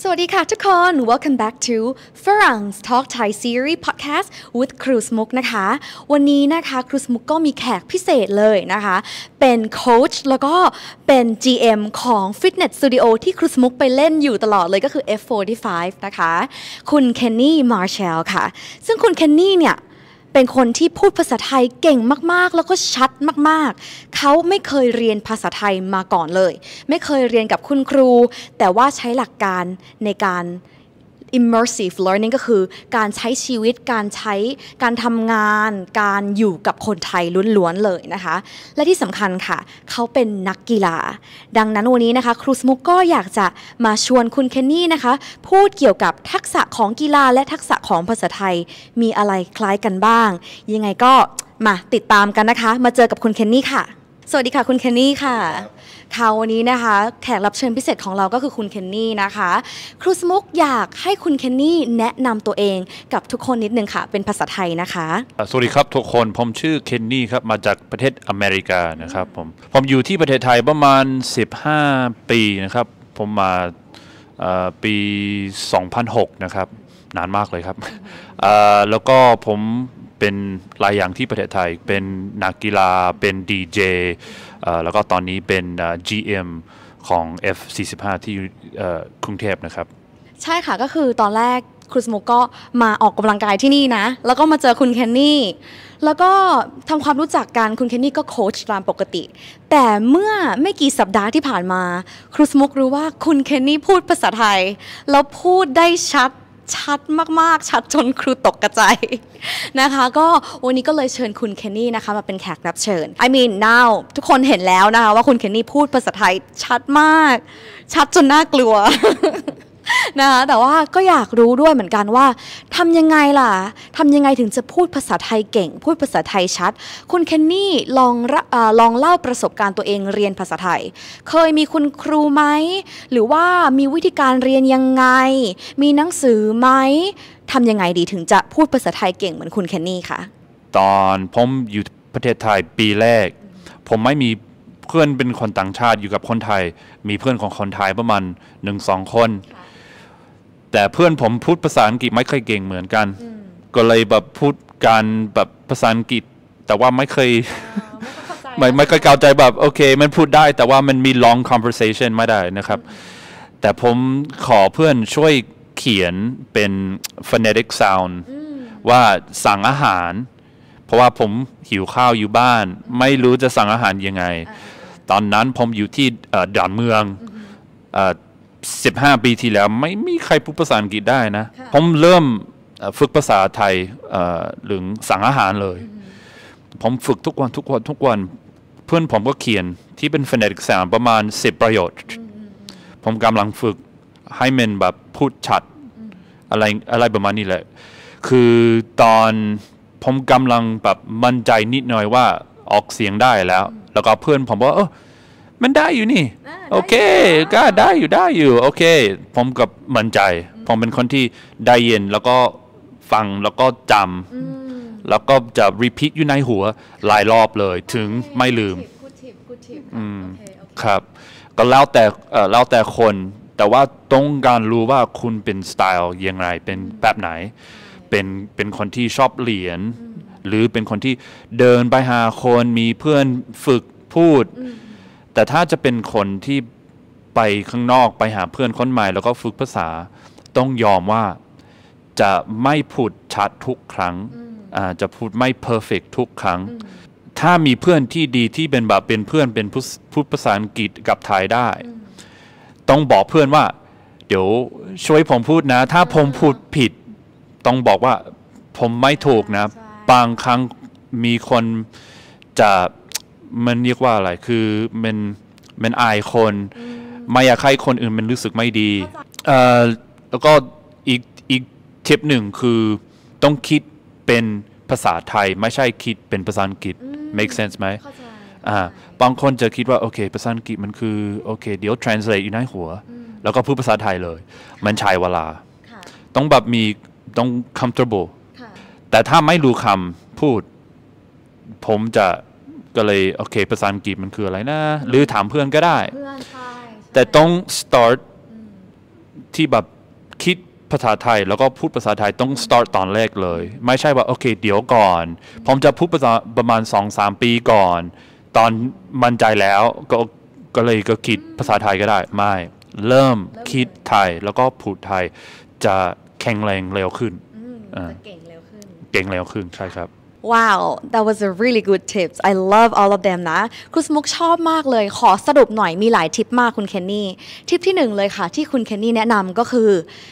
สวัสดีค่ะทุกคน Welcome back to ฝรั่ง Talk Thai Series Podcast with ครูสมุกนะคะวันนี้นะคะครูสมุกก็มีแขกพิเศษเลยนะคะเป็นโค้ชแล้วก็เป็น GM ของ Fitness Studio ที่ครูสมุกไปเล่นอยู่ตลอดเลยก็คือ F45 นะคะคุณเคนนี่มาร์เชลค่ะซึ่งคุณเคนนี่เนี่ยเป็นคนที่พูดภาษาไทยเก่งมากๆแล้วก็ชัดมากๆเขาไม่เคยเรียนภาษาไทยมาก่อนเลยไม่เคยเรียนกับคุณครูแต่ว่าใช้หลักการในการ immersive learning ก็คือการใช้ชีวิตการทำงานการอยู่กับคนไทยล้วนๆเลยนะคะและที่สำคัญค่ะเขาเป็นนักกีฬาดังนั้นวันนี้นะคะครูสมุกก็อยากจะมาชวนคุณเคนนี่นะคะพูดเกี่ยวกับทักษะของกีฬาและทักษะของภาษาไทยมีอะไรคล้ายกันบ้างยังไงก็มาติดตามกันนะคะมาเจอกับคุณเคนนี่ค่ะสวัสดีค่ะคุณเคนนี่ค่ะวันนี้นะคะแขกรับเชิญพิเศษของเราก็คือคุณเคนนี่นะคะครูสมุกอยากให้คุณเคนนี่แนะนำตัวเองกับทุกคนนิดนึงค่ะเป็นภาษาไทยนะคะสวัสดีครับทุกคนผมชื่อเคนนี่ครับมาจากประเทศอเมริกานะครับผมอยู่ที่ประเทศไทยประมาณ15ปีนะครับผมมาปี 2006นะครับนานมากเลยครับแล้วก็ผมเป็นหลายอย่างที่ประเทศไทยเป็นนักกีฬาเป็นดีเจแล้วก็ตอนนี้เป็น GM ของ F45 ที่กรุงเทพนะครับใช่ค่ะก็คือตอนแรกครูสมุกก็มาออกกำลังกายที่นี่นะแล้วก็มาเจอคุณเคนนี่แล้วก็ทำความรู้จักกันคุณเคนนี่ก็โค้ชตามปกติแต่เมื่อไม่กี่สัปดาห์ที่ผ่านมาครูสมุกรู้ว่าคุณเคนนี่พูดภาษาไทยแล้วพูดได้ชัดมากๆชัดจนครูตกกระจายนะคะก็วันนี้ก็เลยเชิญคุณเคนนี่นะคะมาเป็นแขกรับเชิญ I mean now ทุกคนเห็นแล้วนะคะว่าคุณเคนนี่พูดภาษาไทยชัดมากชัดจนน่ากลัวนะคะแต่ว่าก็อยากรู้ด้วยเหมือนกันว่าทำยังไงล่ะทำยังไงถึงจะพูดภาษาไทยเก่งพูดภาษาไทยชัดคุณเคนนี่ลองเล่าประสบการณ์ตัวเองเรียนภาษาไทยเคยมีคุณครูไหมหรือว่ามีวิธีการเรียนยังไงมีหนังสือไหมทำยังไงดีถึงจะพูดภาษาไทยเก่งเหมือนคุณเคนนี่คะตอนผมอยู่ประเทศไทยปีแรกผมไม่มีเพื่อนเป็นคนต่างชาติอยู่กับคนไทยมีเพื่อนของคนไทยประมาณ 1-2 คนแต่เพื่อนผมพูดภาษาอังกฤษไม่ค่อยเก่งเหมือนกันก็เลยแบบพูดการแบบภาษาอังกฤษแต่ว่าไม่เคยไม่เข้าใจแบบโอเคมันพูดได้แต่ว่ามันมี long conversation ไม่ได้นะครับแต่ผมขอเพื่อนช่วยเขียนเป็น phonetic sound ว่าสั่งอาหารเพราะว่าผมหิวข้าวอยู่บ้านไม่รู้จะสั่งอาหารยังไงตอนนั้นผมอยู่ที่ดอนเมือง15 ปีที่แล้วไม่มีใครพูดภาษาอังกฤษได้นะผมเริ่มฝึกภาษาไทยหรือสั่งอาหารเลยผมฝึกทุกวันเพื่อนผมก็เขียนที่เป็น phonetic sound ประมาณ10 ประโยคผมกำลังฝึกให้มันแบบพูดชัดอะไรประมาณนี้แหละคือตอนผมกำลังแบบมั่นใจนิดหน่อยว่าออกเสียงได้แล้วก็เพื่อนผมบอกมันได้อยู่นี่โอเคก็ได้อยู่โอเคผมกับมั่นใจผมเป็นคนที่ได้ยินแล้วก็ฟังแล้วก็จำแล้วก็จะ repeat อยู่ในหัวหลายรอบเลยถึงไม่ลืมครับก็แล้วแต่คนแต่ว่าต้องการรู้ว่าคุณเป็นสไตล์ยังไงเป็นแบบไหนเป็นคนที่ชอบเรียนหรือเป็นคนที่เดินไปหาคนมีเพื่อนฝึกพูดแต่ถ้าจะเป็นคนที่ไปข้างนอกไปหาเพื่อนคนใหม่แล้วก็ฝึกภาษาต้องยอมว่าจะไม่พูดชัดทุกครั้งจะพูดไม่เพอร์เฟกต์ทุกครั้งถ้ามีเพื่อนที่ดีที่เป็นแบบเป็นเพื่อนเป็นพูดภาษาอังกฤษกับไทยได้ต้องบอกเพื่อนว่าเดี๋ยวช่วยผมพูดนะถ้าผมพูดผิดต้องบอกว่าผมไม่ถูกนะบางครั้งมีคนจะมันเรียกว่าอะไรคือมันอายคนไม่อยากให้คนอื่นมันรู้สึกไม่ดีแล้วก็อีกเทปหนึ่งคือต้องคิดเป็นภาษาไทยไม่ใช่คิดเป็นภาษาอังกฤษ make sense ไหมบางคนจะคิดว่าโอเคภาษาอังกฤษมันคือโอเคเดี๋ยว translate อยู่ในหัวแล้วก็พูดภาษาไทยเลยมันใช้เวลาต้องแบบต้อง comfortable แต่ถ้าไม่รู้คำพูดผมจะก็เลยโอเคภาษาอังกฤษมันคืออะไรนะหรือถามเพื่อนก็ได้แต่ต้อง start ที่แบบคิดภาษาไทยแล้วก็พูดภาษาไทยต้อง start ตอนแรกเลยไม่ใช่ว่าโอเคเดี๋ยวก่อนผมจะพูดภาษาประมาณ 2-3 ปีก่อนตอนมั่นใจแล้วก็เลยก็คิดภาษาไทยก็ได้ไม่เริ่มคิดไทยแล้วก็พูดไทยจะแข็งแรงเร็วขึ้นจะเก่งเร็วขึ้นใช่ครับ Wow, that was a really good tips. I love all of them นะคุณสมุกชอบมากเลยขอสรุปหน่อยมีหลายทิปมากคุณเคนนี่ทิปที่1เลยค่ะที่คุณเคนนี่แนะนำก็คือ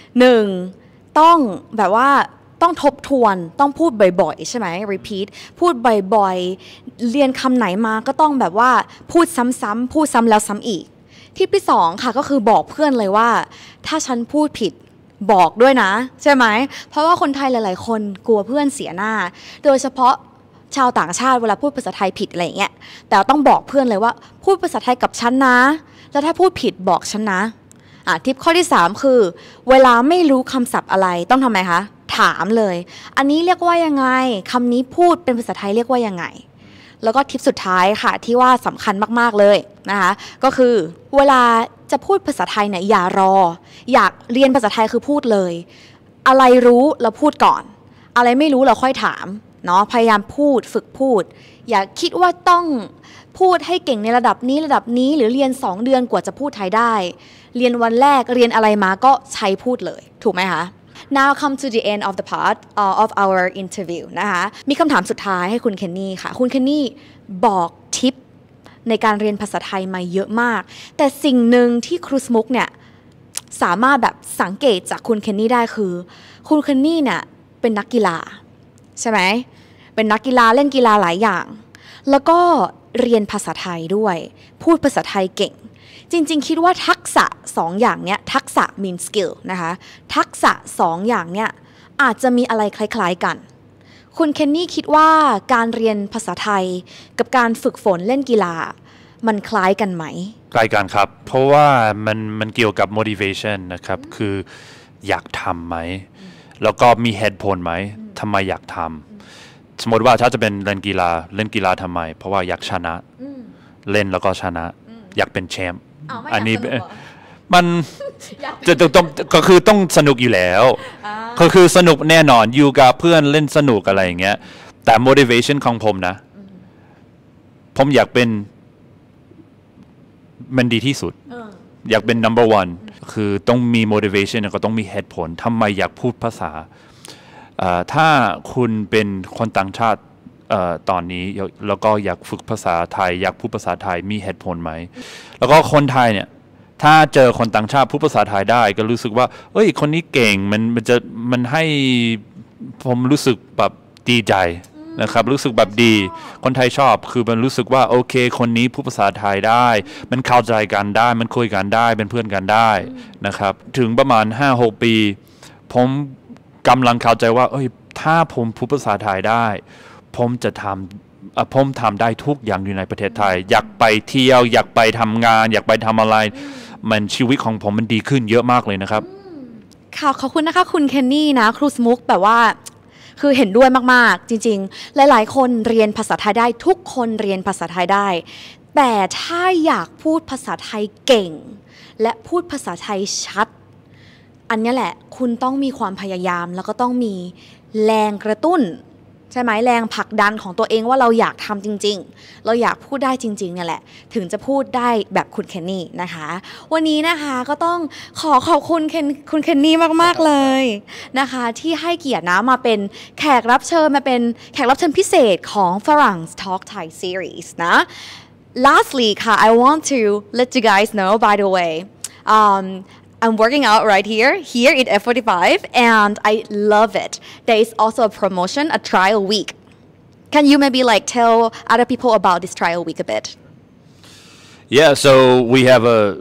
1ต้องแบบว่าต้องทบทวนต้องพูดบ่อยๆใช่ไหม repeat พูดบ่อยๆเรียนคำไหนมาก็ต้องแบบว่าพูดซ้ำๆพูดซ้ำแล้วซ้ำอีกทิปที่2ค่ะก็คือบอกเพื่อนเลยว่าถ้าฉันพูดผิดบอกด้วยนะใช่ไหมเพราะว่าคนไทยหลายๆคนกลัวเพื่อนเสียหน้าโดยเฉพาะชาวต่างชาติเวลาพูดภาษาไทยผิดอะไรอย่างเงี้ยแต่ต้องบอกเพื่อนเลยว่าพูดภาษาไทยกับฉันนะแล้วถ้าพูดผิดบอกฉันนะทิปข้อที่3คือเวลาไม่รู้คำศัพท์อะไรต้องทำไมคะถามเลยอันนี้เรียกว่ายังไงคำนี้พูดเป็นภาษาไทยเรียกว่ายังไงแล้วก็ทิปสุดท้ายค่ะที่ว่าสำคัญมากๆเลยนะคะก็คือเวลาจะพูดภาษาไทยเนี่ยอย่ารออยากเรียนภาษาไทยคือพูดเลยอะไรรู้เราพูดก่อนอะไรไม่รู้เราค่อยถามเนาะพยายามพูดฝึกพูดอย่าคิดว่าต้องพูดให้เก่งในระดับนี้หรือเรียน2 เดือนกว่าจะพูดไทยได้เรียนวันแรกเรียนอะไรมาก็ใช้พูดเลยถูกไหมคะ Now come to the end of the part of our interview นะคะมีคำถามสุดท้ายให้คุณเคนนี่ค่ะคุณเคนนี่บอกทิปในการเรียนภาษาไทยมาเยอะมากแต่สิ่งหนึ่งที่ครูสมุกเนี่ยสามารถแบบสังเกตจากคุณเคนนี่ได้คือคุณเคนนี่เนี่ยเป็นนักกีฬาใช่ไหมเป็นนักกีฬาเล่นกีฬาหลายอย่างแล้วก็เรียนภาษาไทยด้วยพูดภาษาไทยเก่งจริงๆคิดว่าทักษะ2อย่างเนี้ยทักษะ mean skill นะคะทักษะ2อย่างเนี้ยอาจจะมีอะไรคล้ายๆกันคุณเคนนี่คิดว่าการเรียนภาษาไทยกับการฝึกฝนเล่นกีฬามันคล้ายกันไหมคล้ายกันครับเพราะว่ามันเกี่ยวกับ motivation นะครับคืออยากทำไหมแล้วก็มีเหตุผลไหมทำไมอยากทำสมมติว่าถ้าจะเป็นเล่นกีฬาทำไมเพราะว่าอยากชนะเล่นแล้วก็ชนะอยากเป็นแชมป์อันนี้มันจะต้องก็คือต้องสนุกอยู่แล้วก็คือสนุกแน่นอนอยู่กับเพื่อนเล่นสนุกอะไรอย่างเงี้ยแต่ motivation ของผมนะผมอยากเป็นมันดีที่สุดอยากเป็น number one คือต้องมี motivation ก็ต้องมีเหตุผลทำไมอยากพูดภาษาถ้าคุณเป็นคนต่างชาติตอนนี้แล้วก็อยากฝึกภาษาไทยอยากพูดภาษาไทยมีเหตุผลไหมแล้วก็คนไทยเนี่ยถ้าเจอคนต่างชาติพูดภาษาไทยได้ก็รู้สึกว่าเอ้ยคนนี้เก่งมันให้ผมรู้สึกแบบดีใจนะครับรู้สึกแบบดีคนไทยชอบคือมันรู้สึกว่าโอเคคนนี้พูดภาษาไทยได้มันเข้าใจกันได้มันคุยกันได้เป็นเพื่อนกันได้นะครับถึงประมาณ 5-6 ปีผมกำลังเข้าใจว่าเอ้ยถ้าผมพูดภาษาไทยได้ผมทำได้ทุกอย่างอยู่ในประเทศไทยอยากไปเที่ยวอยากไปทำงานอยากไปทำอะไรมันชีวิตของผมมันดีขึ้นเยอะมากเลยนะครับค่ะขอบคุณนะคะคุณเคนนี่นะครูสมุกแบบว่าคือเห็นด้วยมากๆจริงๆหลายๆคนเรียนภาษาไทยได้ทุกคนเรียนภาษาไทยได้แต่ถ้าอยากพูดภาษาไทยเก่งและพูดภาษาไทยชัดอันนี้แหละคุณต้องมีความพยายามแล้วก็ต้องมีแรงกระตุ้นใช่ไหมแรงผลักดันของตัวเองว่าเราอยากทำจริงๆเราอยากพูดได้จริงๆเนี่ยแหละถึงจะพูดได้แบบคุณเคนนี่นะคะวันนี้นะคะก็ต้องขอบคุณคุณเคนนี่มากๆเลยนะคะที่ให้เกียรตินะมาเป็นแขกรับเชิญพิเศษของฝรั่ง Talk Thai Series นะ Lastly ค่ะ I want to let you guys know by the way I'm working out right here in F45 and I love it. There is also a promotion, a trial week. Can you maybe like tell other people about this trial week a bit? Yeah, so we have a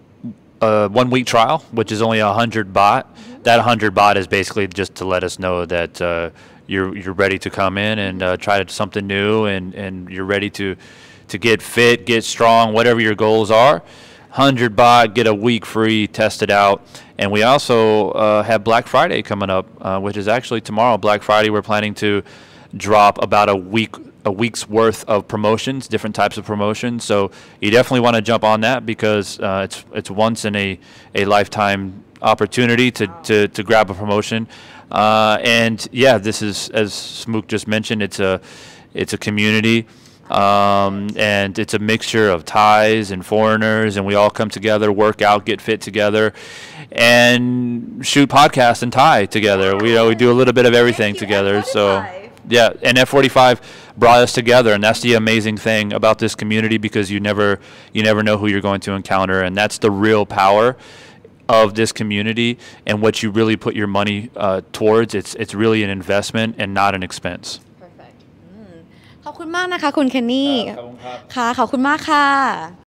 1 week trial, which is only 100 baht. That 100 baht is basically just to let us know that you're ready to come in and try something new and you're ready to get fit, get strong, whatever your goals are. 100 baht, get a week free, test it out. And we also have Black Friday coming up, which is actually tomorrow. Black Friday, we're planning to drop about a week's worth of promotions, different types of promotions. So you definitely want to jump on that because it's once in a lifetime opportunity to grab a promotion. And yeah, this is, as Smook just mentioned, it's a community. And it's a mixture of Thais and foreigners, and we all come together, work out, get fit together, and shoot podcasts in Thai together. We do a little bit of everything together. So yeah, and F45 brought us together, and that's the amazing thing about this community, because you never know who you're going to encounter, and that's the real power of this community, and what you really put your money towards. It's really an investment and not an expense. ขอบคุณมากนะคะคุณเคนนี่ค่ะขอบคุณมากค่ะ